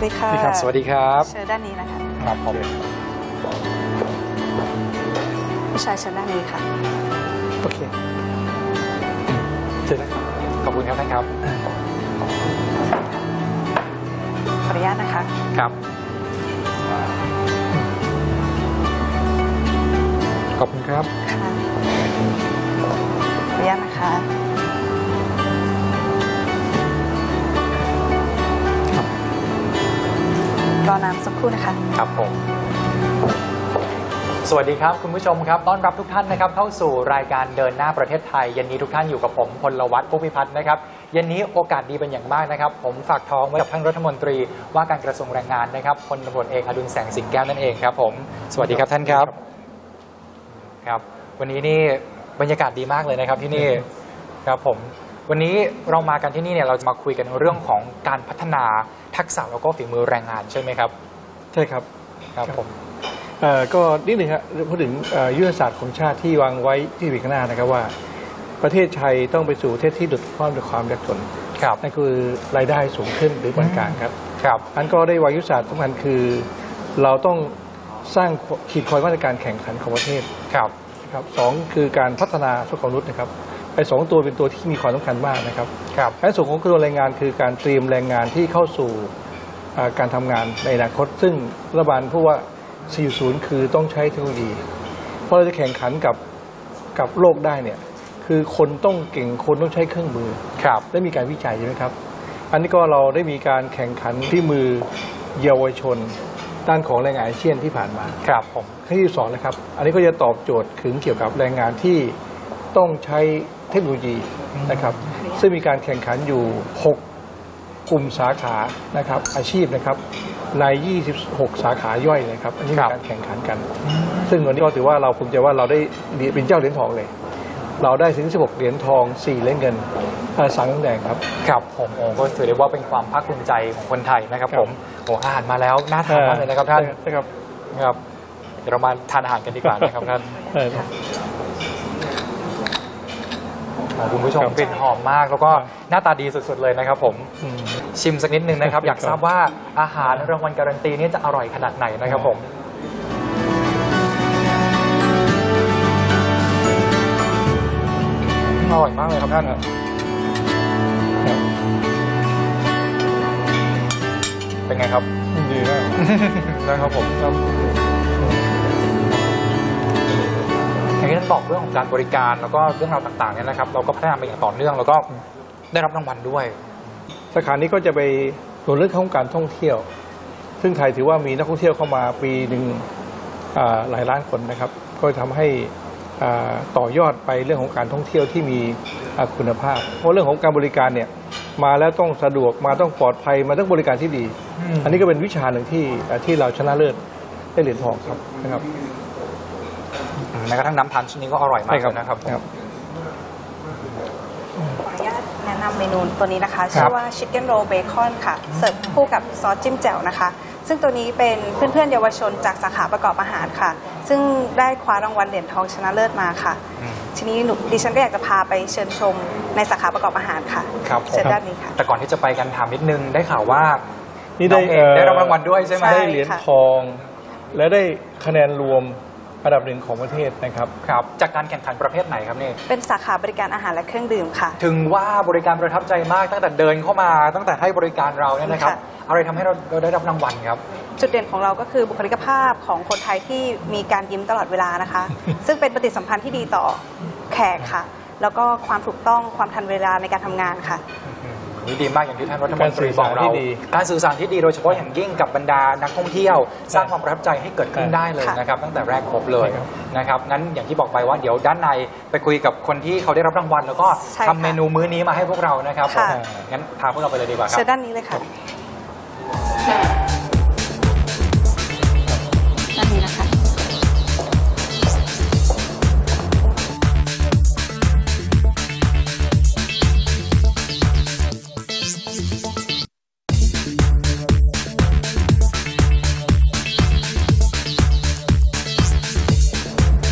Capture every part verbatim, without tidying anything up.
ดีค่ะสวัสดีครับเชิญด้านนี้นะคะครับผมผู้ชายเชิญด้านนี้ค่ะโอเคเชิญนะครับขอบคุณครับท่านครับขออนุญาตนะคะครับขอบคุณครับค่ะขออนุญาตนะคะรอน้ำสักครู่นะคะครับผมสวัสดีครับคุณผู้ชมครับต้อนรับทุกท่านนะครับเข้าสู่รายการเดินหน้าประเทศไทยเย็นนี้ทุกท่านอยู่กับผมพลวัฒน์ ผู้พิพัฒน์นะครับเย็นนี้โอกาสดีเป็นอย่างมากนะครับผมฝากท้องไว้กับท่านรัฐมนตรีว่าการกระทรวงแรงงานนะครับพลตำรวจเอกอดุลแสงสิงแก้วนั่นเองครับผมสวัสดีครับท่านครับครับวันนี้นี่บรรยากาศดีมากเลยนะครับที่นี่ครับผมวันนี้เรามากันที่นี่เนี่ยเราจะมาคุยกันเรื่องของการพัฒนาทักษะแล้วก็ฝีมือแรงงานใช่ไหมครับใช่ครับครับผมก็นิดหนึ่งครับพูดถึงยุทธศาสตร์ของชาติที่วางไว้ที่ปีข้างหน้านะครับว่าประเทศไทยต้องไปสู่ประเทศที่หลุดพ้นจากความยากจนนั่นคือรายได้สูงขึ้นหรือปานกลางครับครับอันก็ได้วางยุทธศาสตร์สำคัญคือเราต้องสร้างขีดความสามารถในการแข่งขันของประเทศครับครับสองคือการพัฒนาสุขภาพนะครับไอ้สองตัวเป็นตัวที่มีความสำคัญมากนะครับครับและส่วนของกระทรวงแรงงานคือการเตรียมแรงงานที่เข้าสู่การทำงานในอนาคตซึ่งรัฐบาลพูดว่าสี่จุดศูนย์ คือต้องใช้เทคโนโลยีเพราะเราจะแข่งขันกับกับโลกได้เนี่ยคือคนต้องเก่งคนต้องใช้เครื่องมือครับได้มีการวิจัยใช่ไหมครับอันนี้ก็เราได้มีการแข่งขันที่มือเยาวชนด้านของแรงงานอาเซียนที่ผ่านมาครับผมขั้นที่สองนะครับอันนี้ก็จะตอบโจทย์ถึงเกี่ยวกับแรงงานที่ต้องใช้เทคโนโลยีนะครับซึ่งมีการแข่งขันอยู่หกกลุ่มสาขานะครับอาชีพนะครับในยี่สิบหกสาขาย่อยนะครับอันนี้มีการแข่งขันกันซึ่งวันนี้ก็ถือว่าเราภูมิใจว่าเราได้เป็นเจ้าเหรียญทองเลยเราได้ถึงสิบหกเหรียญทองสี่เหรียญเงินสามเหรียญแดงครับครับผมโอ้ก็ถือได้ว่าเป็นความภาคภูมิใจของคนไทยนะครับผมโอ้อาหารมาแล้วน่าทานมากเลยนะครับท่านครับครับเดี๋ยวเรามาทานอาหารกันดีกว่านะครับท่านคุณผู้ชมกลิ่นหอมมากแล้วก็หน้าตาดีสุดๆเลยนะครับผมชิมสักนิดนึงนะครับอยากทราบว่าอาหารรางวัลการันตีนี้จะอร่อยขนาดไหนนะครับผมอร่อยมากเลยครับท่านเป็นไงครับดีมากนะครับผมอย่างที่ท่านบอกเรื่องของการบริการแล้วก็เรื่องราวต่างๆเนี่ยนะครับเราก็พัฒนาไปอย่างต่อเนื่องแล้วก็ได้รับรางวัลด้วยสาขานี้ก็จะไปส่วนเรื่องของการท่องเที่ยวซึ่งไทยถือว่ามีนักท่องเที่ยวเข้ามาปีหนึ่งหลายล้านคนนะครับก็ทำให้ต่อยอดไปเรื่องของการท่องเที่ยวที่มีคุณภาพเพราะเรื่องของการบริการเนี่ยมาแล้วต้องสะดวกมาต้องปลอดภัยมาต้องบริการที่ดีอันนี้ก็เป็นวิชาหนึ่งที่ที่เราชนะเลิศได้เหรียญทองครับนะครับแม้กระทั่งน้ำพันชุดนี้ก็อร่อยมากเลยนะครับขออนุญาตแนะนำเมนูตัวนี้นะคะชื่อว่า Chicken Roll Bacon ค่ะเสิร์ฟคู่กับซอสจิ้มแจ่วนะคะซึ่งตัวนี้เป็นเพื่อนๆเยาวชนจากสาขาประกอบอาหารค่ะซึ่งได้คว้ารางวัลเหรียญทองชนะเลิศมาค่ะทีนี้หนูดิฉันก็อยากจะพาไปเชิญชมในสาขาประกอบอาหารค่ะเชิญด้านนี้ค่ะแต่ก่อนที่จะไปกันถามนิดนึงได้ข่าวว่านี่ได้ได้รับรางวัลด้วยใช่ไหมได้เหรียญทองและได้คะแนนรวมอันดับหนึ่งของประเทศนะครับครับจากการแข่งขันประเภทไหนครับนี่เป็นสาขาบริการอาหารและเครื่องดื่มค่ะถึงว่าบริการประทับใจมากตั้งแต่เดินเข้ามาตั้งแต่ให้บริการเราเนี่ยนะครับอะไรทำให้เราเราได้รับรางวัลครับจุดเด่นของเราก็คือบุคลิกภาพของคนไทยที่มีการยิ้มตลอดเวลานะคะ ซึ่งเป็นปฏิสัมพันธ์ที่ดีต่อแขกค่ะแล้วก็ความถูกต้องความทันเวลาในการทำงานค่ะนี่ดีมากอย่างที่ท่านรัฐมนตรีบอกเราการสื่อสารที่ดีโดยเฉพาะอย่างยิ่งกับบรรดานักท่องเที่ยวสร้างความประทับใจให้เกิดขึ้นได้เลยนะครับตั้งแต่แรกพบเลยนะครับงั้นอย่างที่บอกไปว่าเดี๋ยวด้านในไปคุยกับคนที่เขาได้รับรางวัลแล้วก็ทำเมนูมื้อนี้มาให้พวกเรานะครับงั้นพาพวกเราไปเลยดีกว่าครับเชิญด้านนี้เลยค่ะด้านนี้นะคะเ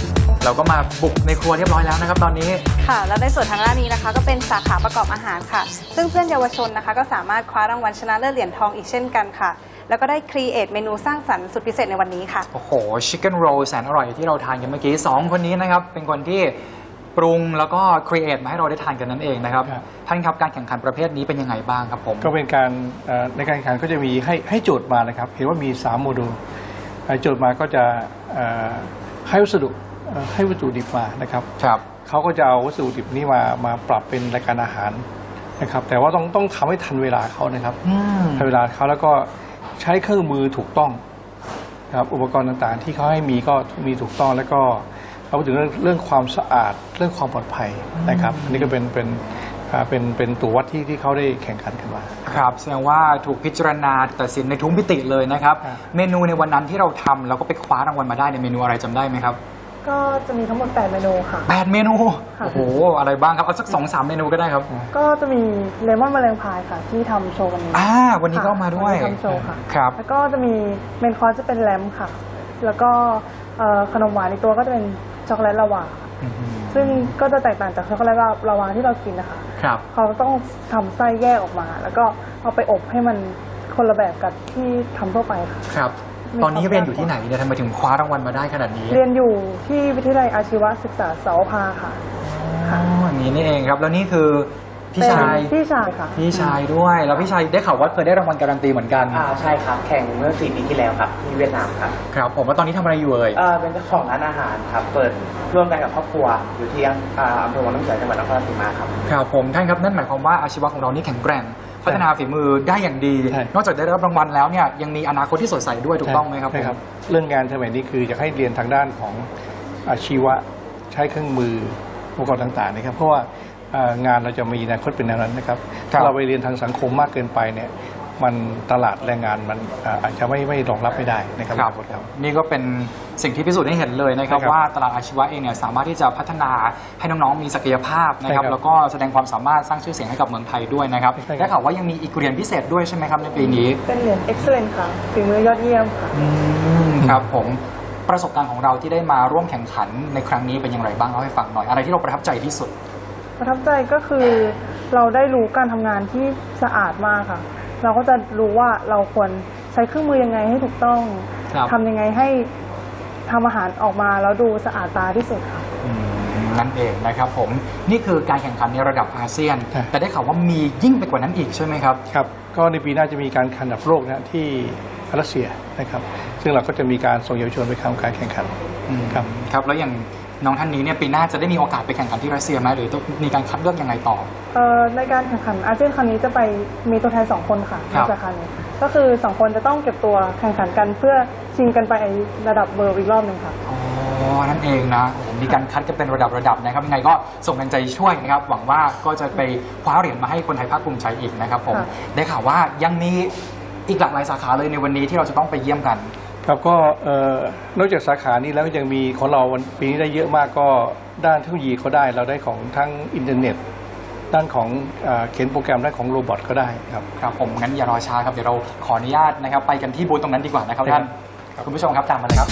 เราก็มาบุกในครัวเรียบร้อยแล้วนะครับตอนนี้ค่ะ แล้วในส่วนทางด้านนี้นะคะ ก็เป็นสาขาประกอบอาหารค่ะ ซึ่งเพื่อนเยาวชนนะคะก็สามารถคว้ารางวัลชนะเลิศเหรียญทองอีกเช่นกันค่ะ แล้วก็ได้ครีเอทเมนูสร้างสรรค์สุดพิเศษในวันนี้ค่ะโอ้โหชิคเก้นโรลแสนอร่อยที่เราทานกันเมื่อกี้สองคนนี้นะครับเป็นคนที่ปรุงแล้วก็ครีเอทมาให้เราได้ทานกันนั่นเองนะครับครับท่านครับการแข่งขันประเภทนี้เป็นยังไงบ้างครับผมก็เป็นการเอ่อในการแข่งขันก็จะมีให้ให้โจทย์มานะครับเห็นว่ามีสามโมดูลเอ่อโจทย์มาก็จะเอ่อให้วัสดุเอ่อให้วัตถุดิบมานะครับครับเขาก็จะเอาวัสดุดิบนี้มามาปรับเป็นรายการอาหารนะครับแต่ว่าต้องต้องทำให้ทันเวลาเขานะครับอืมทันเวลาเขาแล้วก็ใช้เครื่องมือถูกต้องนะครับอุปกรณ์ต่างๆ ที่เขาให้มีก็มีถูกต้องแล้วก็เราพูดถึงเรื่องเรื่องความสะอาดเรื่องความปลอดภัยนะครับอันนี้ก็เป็นเป็นอ่าเป็นเป็นตัววัดที่ที่เขาได้แข่งขันกันมาครับแสดงว่าถูกพิจารณาตัดสินในทุกมิติเลยนะครับครับเมนูในวันนั้นที่เราทำแล้วก็ไปคว้ารางวัลมาได้ในเมนูอะไรจำได้ไหมครับก็จะมีทั้งหมดแปดเมนูค่ะแปดเมนูค่ะโอ้โหอะไรบ้างครับเอาสักสองสามเมนูก็ได้ครับก็จะมีเลมอนแมลงพายค่ะ ที่ทำโชว์วันนี้อ่าวันนี้ก็เอามาด้วยค่ะนนี้ทำโชว์ค่ะครับแล้วก็จะมีเมนคอร์สจะเป็นแรมค่ะ แล้วก็เอ่อขนมหวานในตัวก็จะเป็นช็อกโกแลตลาวาอืมซึ่งก็จะแตกต่างจากช็อกโกแลตลาวาที่เรากินนะคะครับเขาต้องทำไส้แยกออกมา แล้วก็เอาไปอบให้มันคนละแบบกับที่ทำทั่วไปค่ะครับ ตอนนี้เรียนอยู่ที่ไหนเนี่ยทำไมถึงคว้ารางวัลมาได้ขนาดนี้เรียนอยู่ที่วิทยาลัยอาชีวศึกษาเสาวภาค่ะอ๋ออย่างนี้นี่เองครับ แล้วนี่คือพี่ชายเป็นพี่ชายค่ะพี่ชายด้วย แล้วพี่ชายได้ข่าวว่าเคยได้รางวัลการันตีเหมือนกันอ่าใช่ครับ แข่งเมื่อสี่ปีที่แล้วครับที่เวียดนามครับครับผมว่าตอนนี้ทำอะไรอยู่เอ่ยเอ่อเป็นเจ้าของร้านอาหารครับ เปิดร่วมกันกับครอบครัวอยู่ที่อ่าอำเภอวังน้ำเขียวจังหวัดนครราชสีมาครับครับผมท่านครับนั่นหมายความว่าอาชีวะของเรานี่แข็งแกร่ง พัฒนาฝีมือได้อย่างดีใช่นอกจากได้รับรางวัลแล้วเนี่ยยังมีอนาคตที่สดใสด้วยถูกต้องไหมครับใช่ผมเรื่องงานสมัยนี้คืออยากให้เรียนทางด้านของอาชีวะใช้เครื่องมืออุปกรณ์ต่างๆนะครับเพราะว่าเอ่องานเราจะมีอนาคตเป็นแนวนั้นนะครับครับถ้าเราไปเรียนทางสังคมมากเกินไปเนี่ยมันตลาดแรงงานมันอ่าอาจจะไม่ไม่รองรับไม่ได้นะครับครับครับนี่ก็เป็นสิ่งที่พิสูจน์ให้เห็นเลยนะครับใช่ครับว่าตลาดอาชีวะเองเนี่ยสามารถที่จะพัฒนาให้น้องๆมีศักยภาพนะครับใช่ครับแล้วก็แสดงความสามารถสร้างชื่อเสียงให้กับเมืองไทยด้วยนะครับใช่ครับได้ข่าวว่ายังมีอีกเหรียญพิเศษด้วยใช่ไหมครับในปีนี้เป็นเหรียญ excellent ค่ะฝีมือยอดเยี่ยมค่ะอืมครับผมประสบการณ์ของเราที่ได้มาร่วมแข่งขันในครั้งนี้เป็นอย่างไรบ้างเล่าให้ฟังหน่อยอะไรที่เราประทับใจที่สุดประทับใจก็คือเราได้รู้การทำงานที่สะอาดมากค่ะ เราก็จะรู้ว่าเราควรใช้เครื่องมือยังไงให้ถูกต้องครับทำยังไงให้ทำอาหารออกมาแล้วดูสะอาดตาที่สุดค่ะอืมนั่นเองนะครับผมนี่คือการแข่งขันในระดับอาเซียนใช่แต่ได้ข่าวว่ามียิ่งไปกว่านั้นอีกใช่ไหมครับครับก็ในปีหน้าจะมีการแข่งระดับโลกนะที่รัสเซียนะครับซึ่งเราก็จะมีการส่งเยาวชนไปทำการแข่งขันอืมครับครับแล้วอย่างน้องท่านนี้เนี่ยปีหน้าจะได้มีโอกาสไปแข่งขันที่รัสเซียไหมหรือต้องมีการคัดเลือกยังไงต่อเอ่อในการแข่งขันอาเซียนครั้งนี้จะไปมีตัวแทนสองคนค่ะครัในบสาขานี้ก็คือสองคนจะต้องเก็บตัวแข่งขันกันเพื่อชิงกันไประดับเวิลด์อีกรอบหนึ่งค่ะอ๋อนั่นเองนะโอ้โหมีการคัดกันเป็นระดับระดับนะครับยังไงก็ส่งแรงใจช่วยนะครับหวังว่าก็จะไปคว้าเหรียญมาให้คนไทยภาคภูมิใจอีกนะครับผมค่ะได้ข่าวว่ายังมีอีกหลากหลายสาขาเลยในวันนี้ที่เราจะต้องไปเยี่ยมกันครับก็เอ่อนอกจากสาขานี้แล้วยังมีของเราวันปีนี้ได้เยอะมากก็ด้านเทคโนโลยีเขาได้เราได้ของทั้งอินเทอร์เน็ต ด้านของเอ่อเขียนโปรแกรมด้านของโรบอทก็ได้ครับครับผมงั้นอย่ารอช้าครับเดี๋ยวเราขออนุญาตนะครับไปกันที่บูธตรงนั้นดีกว่านะครับท่านครับคุณผู้ชมครับตามมาเลยครับ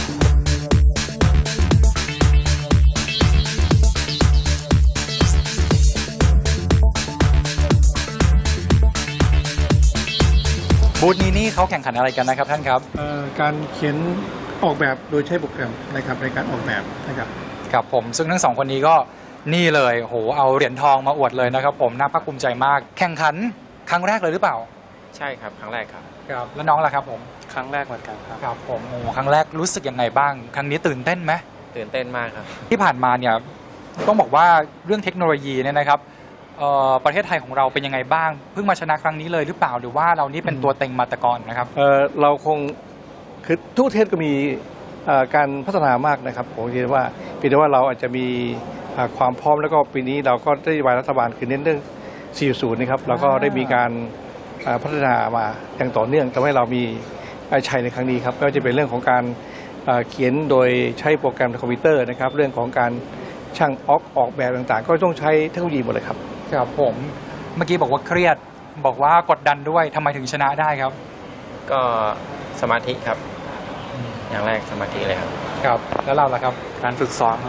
บูธนี้นี่เขาแข่งขันอะไรกันนะครับท่านครับเอ่อการเขียนออกแบบโดยใช้โปรแกรมนะครับในการออกแบบนะครับกับผมซึ่งทั้งสองคนนี้ก็นี่เลยโหเอาเหรียญทองมาอวดเลยนะครับผมน่าภาคภูมิใจมาก แข่งขันครั้งแรกเลยหรือเปล่าใช่ครับ ครั้งแรกครับครับแล้วน้องล่ะครับผมครั้งแรกเหมือนกันครับครับผมโอ้ครั้งแรกรู้สึกยังไงบ้าง ครั้งนี้ตื่นเต้นไหมตื่นเต้นมากครับที่ผ่านมาเนี่ยต้องบอกว่าเรื่องเทคโนโลยีเนี่ยนะครับเอ่อประเทศไทยของเราเป็นยังไงบ้างเพิ่งมาชนะครั้งนี้เลยหรือเปล่าหรือว่าเรานี่เป็นตัวเต็งมาแต่ก่อนนะครับเอ่อเราคงคือทุกประเทศก็มีเอ่อการพัฒนามากนะครับผมคิดว่าเพียงแต่ว่าเราอาจจะมีเอ่อความพร้อมแล้วก็ปีนี้เราก็ได้นโยบายรัฐบาลคือเน้นเรื่อง สี่จุดศูนย์ นะครับเราก็ได้มีการเอ่อพัฒนามาอย่างต่อเนื่องทำให้เรามีชัยในครั้งนี้ครับไม่ว่าจะเป็นเรื่องของการเอ่อเขียนโดยใช้โปรแกรมในคอมพิวเตอร์นะครับเรื่องของการช่างออกออกแบบต่างๆ ก็ต้องใช้เทคโนโลยีหมดเลยครับครับผมเมื่อกี้บอกว่าเครียดบอกว่ากดดันด้วยทำไมถึงชนะได้ครับก็สมาธิครับ อย่างแรกสมาธิเลยครับครับแล้วเราล่ะครับการฝึกซ้อมครับอ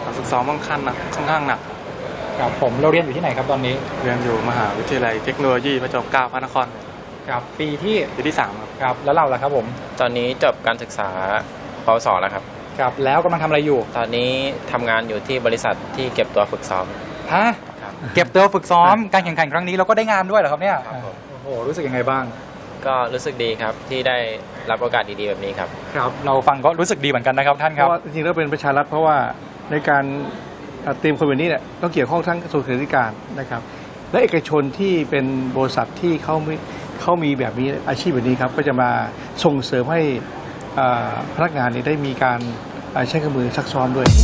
ฝึกซ้อมค่อนข้างหนักค่อนข้างหนักครับผมเราเรียนอยู่ที่ไหนครับตอนนี้เรียนอยู่มหาวิทยาลัยเทคโนโลยีพระจอมเกล้าพระนครครับปีที่ปีที่สามครับครับแล้วเราล่ะครับผมตอนนี้จบการศึกษาปวสแล้วครับครับแล้วกำลังทำอะไรอยู่ตอนนี้ทำงานอยู่ที่บริษัทที่เก็บตัวฝึกซ้อมฮะครับเก็บตัวฝึกซ้อมการแข่งขันครั้งนี้เราก็ได้งานด้วยเหรอครับเนี่ยครับผมโอ้โหรู้สึกยังไงบ้างก็รู้สึกดีครับที่ได้รับโอกาสดีๆแบบนี้ครับครับเราฟังก็รู้สึกดีเหมือนกันนะครับท่านเพครับราะว่าจริงๆแล้วเป็นประชารัฐเพราะว่าในการเอ่อเตรียมคนแบบนี้เนี่ยต้องเกี่ยวข้องทั้งกระทรวงศึกษาธิการนะครับ และเอกชนที่เป็นบริษัทที่เขาไม่เขามีแบบนี้อาชีพแบบนี้ครับก็จะมาส่งเสริมให้อ่าพนักงานเนี่ยได้มีการอ่าใช้เครื่องมือซักซ้อมด้วย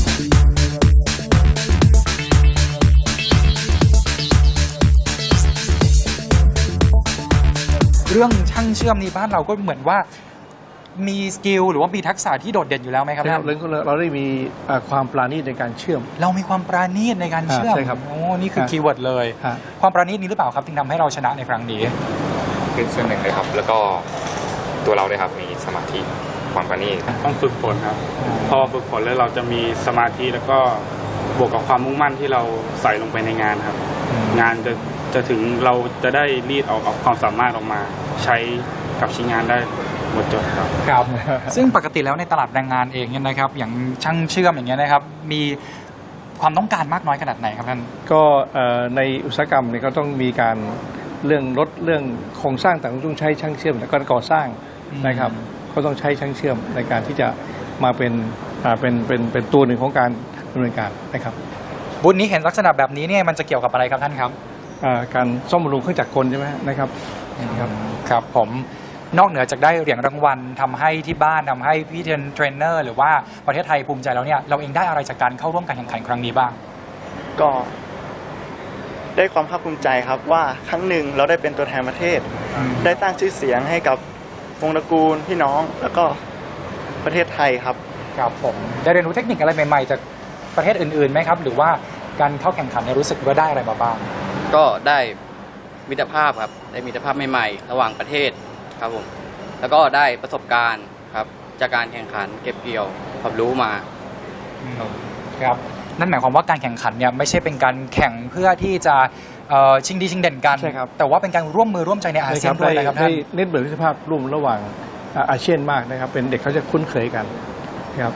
เรื่องช่างเชื่อมในบ้านเราก็เหมือนว่ามีสกิลหรือว่ามีทักษะที่โดดเด่นอยู่แล้วไหมครับใช่ครับท่านเราเราได้มีอ่าความปราณีตในการเชื่อมเรามีความปราณีตในการเชื่อมอ่าใช่ครับโอ้นี่คือฮะคีย์เวิร์ดเลยฮะความปราณีตนี้หรือเปล่าครับที่ทำให้เราชนะในครั้งนี้เป็นส่วนหนึ่งเลยครับ แล้วก็ตัวเราด้วยครับมีสมาธิความประณีตต้องฝึกฝนครับ พอฝึกฝนแล้วเราจะมีสมาธิแล้วก็บวกกับความมุ่งมั่นที่เราใส่ลงไปในงานครับ งานจะจะถึงเราจะได้รีดเอาเอาความสามารถออกมา ใช้กับชิ้นงานได้หมดจดครับครับ ซึ่งปกติแล้วในตลาดแรงงานเองเนี่ยนะครับ อย่างช่างเชื่อมอย่างเงี้ยนะครับ มีความต้องการมากน้อยขนาดไหนครับท่านก็เอ่อในอุตสาหกรรมเนี่ยก็ต้องมีการเรื่องลดเรื่องโครงสร้างต่างๆต้องใช้ช่างเชื่อมแล้วก็ก่อสร้างอืมนะครับก็ต้องใช้ช่างเชื่อมในการที่จะมาเป็นอ่าเป็นเป็นเป็นตัวหนึ่งของการดำเนินการนะครับบูธนี้เห็นลักษณะแบบนี้เนี่ยมันจะเกี่ยวกับอะไรครับท่านครับอ่าการซ่อมบำรุงเครื่องจักรกลใช่ไหมนะครับครับครับผมนอกเหนือจากได้เหรียญรางวัลทำให้ที่บ้านทำให้พี่เทรนเนอร์หรือว่าประเทศไทยภูมิใจแล้วเนี่ยเราเองได้อะไรจากการเข้าร่วมการแข่งขันครั้งนี้บ้างก็ได้ความภาคภูมิใจครับว่าครั้งหนึ่งเราได้เป็นตัวแทนประเทศ ได้ตั้งชื่อเสียงให้กับวงตระกูลพี่น้องแล้วก็ประเทศไทยครับครับผมได้เรียนรู้เทคนิคอะไรใหม่ๆจากประเทศอื่นๆไหมครับหรือว่าการเข้าแข่งขันเนี่ยรู้สึกว่าได้อะไรมาบ้างก็ได้มิตรภาพครับได้มิตรภาพใหม่ๆระหว่างประเทศครับผมแล้วก็ได้ประสบการณ์ครับจากการแข่งขันเก็บเกี่ยวความรู้มาครับนั่นหมายความว่าการแข่งขันเนี่ยไม่ใช่เป็นการแข่งเพื่อที่จะเอ่อชิงดีชิงเด่นกันใช่ครับแต่ว่าเป็นการร่วมมือร่วมใจในอาเซียนด้วยนะครับท่านได้เน้นเบิกมิตรภาพร่วมระหว่างอ่าอาเซียนมากนะครับ เป็นเด็กเขาจะคุ้นเคยกันนะครับ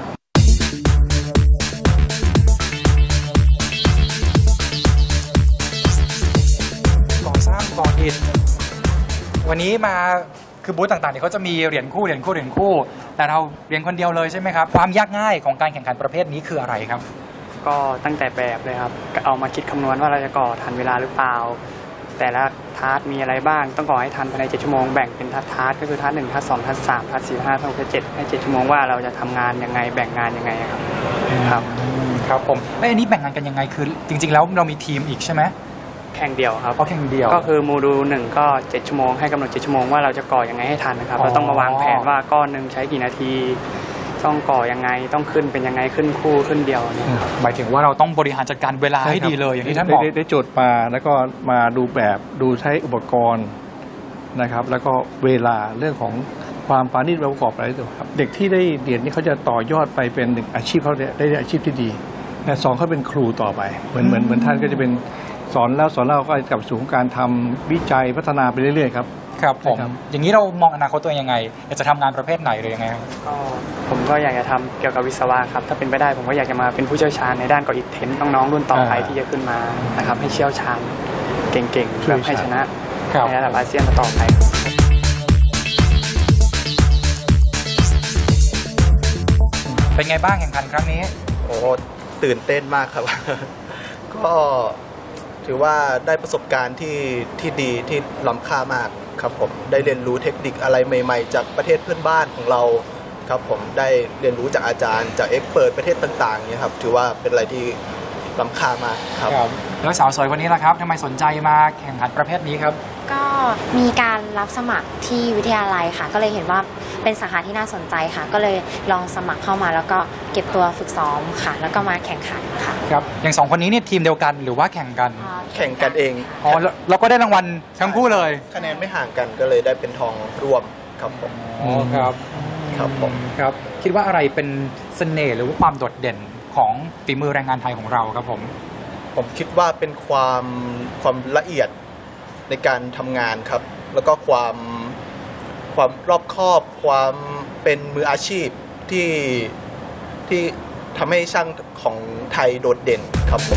ก่อสร้างก่ออิฐวันนี้มาคือบูธต่างๆเนี่ยเขาจะมีเหรียญคู่เหรียญคู่เหรียญคู่ แต่เราเหรียญคนเดียวเลยใช่ไหมครับความยากง่ายของการแข่งขันประเภทนี้คืออะไรครับก็ตั้งแต่แบบเลยครับก็เอามาคิดคำนวณว่าเราจะก่อทันเวลาหรือเปล่า แต่ละทาร์ตมีอะไรบ้างต้องก่อให้ทันภายในเจ็ดชั่วโมงแบ่งเป็นทาร์ตทาร์ตก็คือทาร์ตหนึ่งทาร์ตสองทาร์ตสามทาร์ตสี่ทาร์ตห้าทาร์ตหกทาร์ตเจ็ดให้เจ็ดชั่วโมงว่าเราจะทำงานยังไงแบ่งงานยังไงครับครับครับผมแล้วอันนี้แบ่งงานกันยังไงคือจริง ๆ แล้วเรามีทีมอีกใช่ไหมแข่งเดียวครับเพราะแข่งเดียวก็คือโมดูลหนึ่งก็เจ็ดชั่วโมงให้กำหนดเจ็ดชั่วโมงว่าเราจะก่อยังไงให้ทันนะครับอ๋อเราต้องมาวางแผนว่าก้อนหนึ่งใช้กี่นาที ต้องก่อยังไงต้องขึ้นเป็นยังไงขึ้นคู่ขึ้นเดียวเนี่ยครับหมายถึงว่าเราต้องบริหารจัดการเวลาให้ดีเลยอย่างที่ท่านบอกได้ได้โจทย์มาแล้วก็มาดูแบบดูใช้อุปกรณ์นะครับ แล้วก็เวลาเรื่องของความปราณีตประกอบอะไรต่างๆครับเด็กที่ได้เหรียญนี้เขาจะต่อยอดไปเป็นหนึ่งอาชีพเขาได้ได้อาชีพที่ดีและสองเขาเป็นครูต่อไปเหมือนเหมือนเหมือนท่านก็จะเป็นสอนแล้วสอนเล่าก็กลับสู่การทำวิจัยพัฒนาไปเรื่อยๆครับครับผมนะครับอย่างนี้เรามองอนาคตตัวเองยังไงอยากจะทำงานประเภทไหนหรือยังไงครับก็ผมก็อยากจะทำเกี่ยวกับวิศวะครับ ถ้าเป็นไปได้ผมก็อยากจะมาเป็นผู้เชี่ยวชาญในด้านก่ออิฐเทนน้องๆรุ่นต่อไปอ่าที่จะขึ้นมานะครับให้เชี่ยวชาญเก่งๆแบบให้ชนะครับในระดับอาเซียนต่อไปเป็นไงบ้างแข่งขันครั้งนี้โอ้ตื่นเต้นมากครับ ก็ถือว่าได้ประสบการณ์ที่ที่ดีที่ล้ำค่ามากครับผมได้เรียนรู้เทคนิคอะไรใหม่ๆ จากประเทศเพื่อนบ้านของเราครับผมได้เรียนรู้จากอาจารย์จากเอ็กเปิดประเทศต่างๆเนี่ยครับถือว่าเป็นอะไรที่ล้ำค่ามากครับแล้วสาวสวยคนนี้ล่ะครับทำไมสนใจมาแข่งขันประเภทนี้ครับก็มีการรับสมัครที่วิทยาลัยค่ะ ก็เลยเห็นว่าเป็นสาขาที่น่าสนใจค่ะ ก็เลยลองสมัครเข้ามาแล้วก็เก็บตัวฝึกซ้อมค่ะ แล้วก็มาแข่งขันค่ะครับอย่างสองคนนี้เนี่ยทีมเดียวกันหรือว่าแข่งกันอ่าแข่งกันเองอ๋อแล้วเราก็ได้รางวัลทั้งคู่เลยคะแนนไม่ห่างกันก็เลยได้เป็นทองร่วมครับผมอ๋อครับครับผมครับคิดว่าอะไรเป็นเสน่ห์หรือว่าความโดดเด่นของฝีมือแรงงานไทยของเราครับผมผมคิดว่าเป็นความความละเอียดในการทำงานครับ แล้วก็ความความรอบคอบความเป็นมืออาชีพที่ที่ทำให้ช่างของไทยโดดเด่นครับผม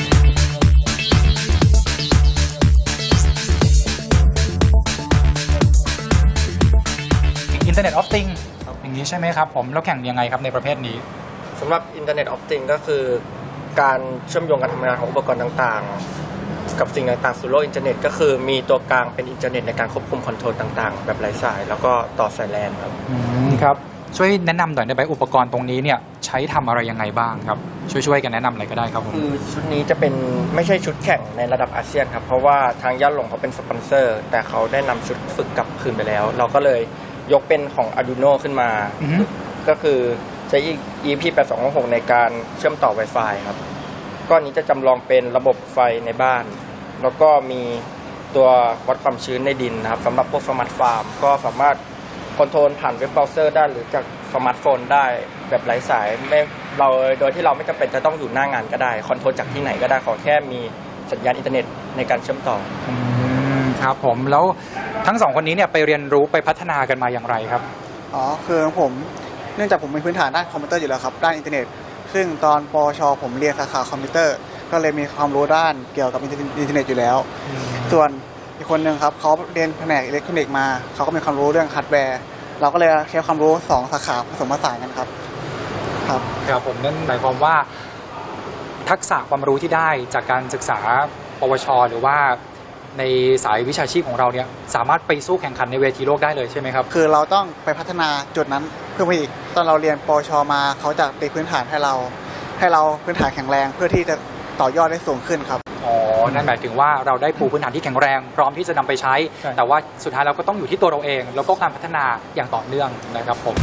Internet of Things อย่างนี้ใช่ไหมครับผมแล้วแข่งยังไงครับในประเภทนี้สำหรับ Internet of Things ก็คือการเชื่อมโยงการทำงานของอุปกรณ์ต่างๆกับสิ่งต่างๆสู่โลกอินเทอร์เน็ตก็คือมีตัวกลางเป็นอินเทอร์เน็ตในการควบคุมคอนโทรลต่างๆแบบไร้สายแล้วก็ต่อสายแลนครับครับช่วยแนะนำหน่อยได้ไหมอุปกรณ์ตรงนี้เนี่ยใช้ทำอะไรยังไงบ้างครับช่วยๆกันแนะนำอะไรก็ได้ครับผมคือชุดนี้จะเป็นไม่ใช่ชุดแข่งในระดับอาเซียนครับเพราะว่าทางย่านหลงเขาเป็นสปอนเซอร์แต่เขาได้นำชุดฝึกกลับคืนไปแล้วเราก็เลยยกเป็นของ Arduino ขึ้นมาก็คือใช้ อี พี แปดสองหกในการเชื่อมต่อ Wi-Fi ครับก้อนนี้จะจำลองเป็นระบบไฟในบ้านแล้วก็มีตัววัดความชื้นในดินนะครับสำหรับพวกสมาร์ทฟาร์มก็สามารถคอนโทรลผ่านเว็บเบราว์เซอร์ได้หรือจากสมาร์ทโฟนได้แบบไร้สายไม่เราโดยที่เราไม่จำเป็นจะต้องอยู่หน้างานก็ได้คอนโทรลจากที่ไหนก็ได้ขอแค่มีสัญญาณอินเทอร์เน็ตในการเชื่อมต่อครับผมแล้วทั้งสองคนนี้เนี่ยไปเรียนรู้ไปพัฒนากันมาอย่างไรครับอ๋อคือผมเนื่องจากผมมีพื้นฐานด้านคอมพิวเตอร์อยู่แล้วครับด้านอินเทอร์เน็ตซึ่งตอนปวชผมเรียนสาขาคอมพิวเตอร์ก็เลยมีความรู้ด้านเกี่ยวกับอินเทอร์เน็ตอยู่แล้วส่วนอีกคนหนึ่งครับเขาเรียนแผนกอิเล็กทรอนิกส์มาเขาก็มีความรู้เรื่องฮาร์ดแวร์เราก็เลยใช้ความรู้สองสาขาผสมผสานกันครับครับครับผมนั่นหมายความว่าทักษะความรู้ที่ได้จากการศึกษาปวชหรือว่าในสายวิชาชีพของเราเนี่ยสามารถไปสู้แข่งขันในเวทีโลกได้เลยใช่ไหมครับคือเราต้องไปพัฒนาจุดนั้นเพิ่มไปอีกตอนเราเรียนปวชมาเขาจะตีพื้นฐานให้เราให้เราพื้นฐานแข็งแรงเพื่อที่จะต่อยอดได้สูงขึ้นครับอ๋อนั่นหมายถึงว่าเราได้ปูพื้นฐานที่แข็งแรงพร้อมที่จะนำไปใช้แต่ว่าสุดท้ายเราก็ต้องอยู่ที่ตัวเราเองแล้วก็การพัฒนาอย่างต่อเนื่องนะครับผม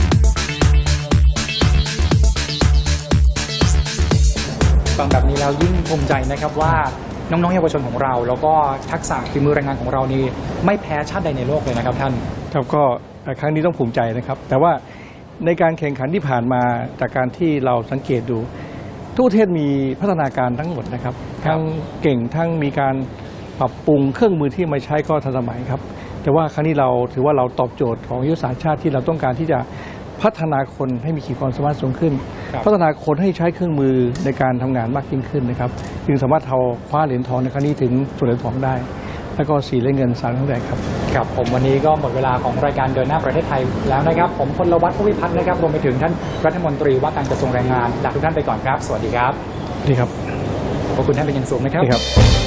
ฟังแบบนี้แล้วยิ่งภูมิใจนะครับว่าน้องๆเยาวชนของเราแล้วก็ทักษะฝีมือแรงงานของเรานี่ไม่แพ้ชาติใดในโลกเลยนะครับท่านครับก็ครั้งนี้ต้องภูมิใจนะครับแต่ว่าในการแข่งขันที่ผ่านมาจากการที่เราสังเกตดูทุกประเทศมีพัฒนาการทั้งหมดนะครับทั้งเก่งทั้งมีการปรับปรุงเครื่องมือที่มาใช้ก็ทันสมัยครับแต่ว่าครั้งนี้เราถือว่าเราตอบโจทย์ของยุทธศาสตร์ชาติที่เราต้องการที่จะพัฒนาคนให้มีขีดความสามารถสูงขึ้นพัฒนาคนให้ใช้เครื่องมือในการทำงานมากยิ่งขึ้นนะครับจึงสามารถเอาคว้าเหรียญทองในครั้งนี้ถึงส่วนเหรียญทองได้แล้วก็สี่เหรียญเงินสามเหรียญแดงครับครับผมวันนี้ก็หมดเวลาของรายการเดินหน้าประเทศไทยแล้วนะครับผมพลวัฒน์ ผู้พิพัฒน์นะครับรวมไปถึงท่านรัฐมนตรีว่าการกระทรวงแรงงานลาทุกท่านไปก่อนครับสวัสดีครับสวัสดีครับขอบคุณท่านเป็นอย่างสูงนะครับ